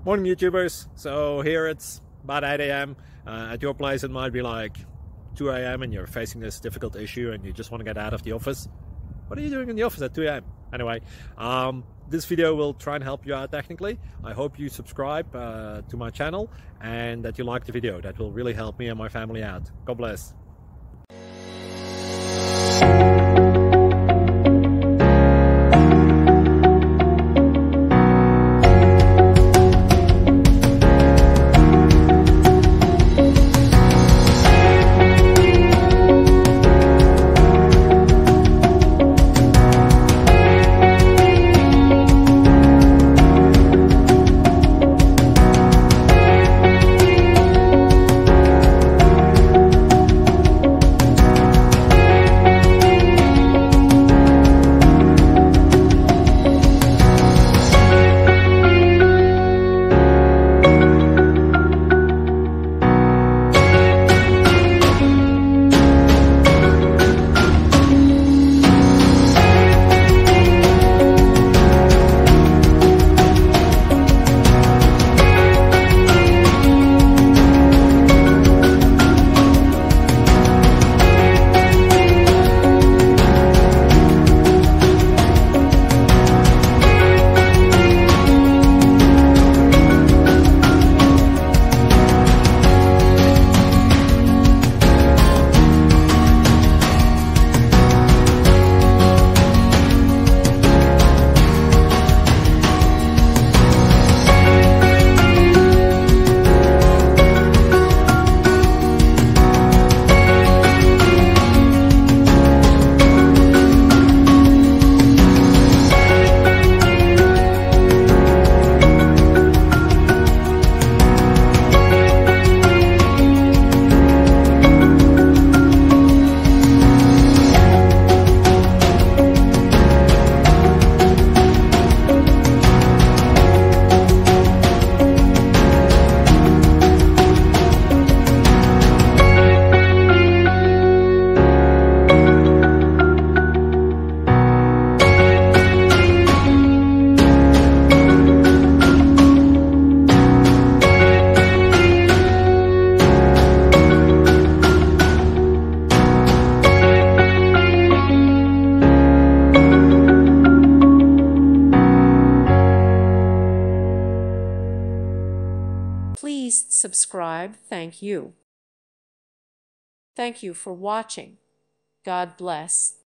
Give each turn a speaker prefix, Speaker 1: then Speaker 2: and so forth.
Speaker 1: Morning YouTubers. So here it's about 8 a.m. At your place it might be like 2 a.m. and you're facing this difficult issue and you just want to get out of the office. What are you doing in the office at 2 a.m.? Anyway, this video will try and help you out technically. I hope you subscribe to my channel and that you like the video. That will really help me and my family out. God bless.
Speaker 2: Please subscribe. Thank you. Thank you for watching. God bless.